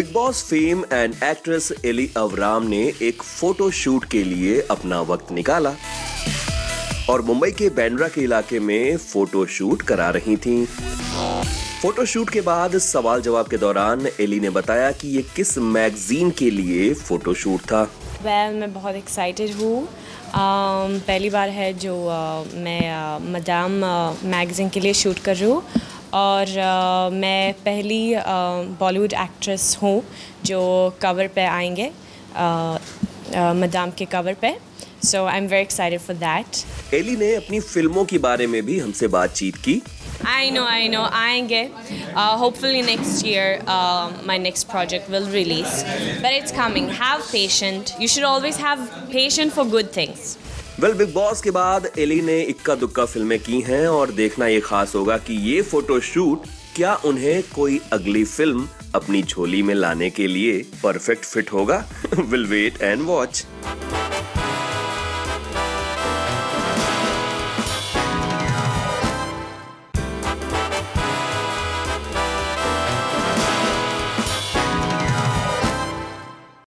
Big Boss fame and actress Elli Avram ने एक photo shoot के लिए अपना वक्त निकाला और मुंबई के बांद्रा के इलाके में फोटो शूट करा रही थीं। फोटो शूट के बाद सवाल जवाब के दौरान एली ने बताया कि ये किस मैगजीन के लिए फोटो शूट था। मैं बहुत एक्साइटेड हूँ। पहली बार है जो मैं मदाम मैगज़ीन के लिए शूट कर रही हूँ और मैं पहली बॉलीवुड एक्ट्रेस हूँ जो कवर पे आएंगे, मदाम के कवर पे। So I am very excited for that. Elli ने अपनी फिल्मों के बारे में भी हमसे बातचीत की। I know, आएंगे। Hopefully next year my next project will release. But it's coming. Have patience. You should always have patience for good things. Bigg Boss के बाद एली ने इक्का दुक्का फिल्में की हैं और देखना ये खास होगा कि ये फोटो शूट क्या उन्हें कोई अगली फिल्म अपनी झोली में लाने के लिए परफेक्ट फिट होगा। Will wait and watch.